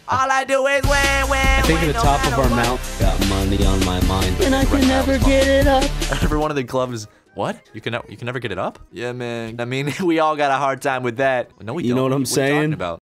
All I do is win. I think at the top of our mouth. Got money on my mind. And I can never get it up. Every one of the clubs. What? You can never get it up? Yeah, man. I mean, we all got a hard time with that. No, we don't. You know what I'm What are you talking saying? about?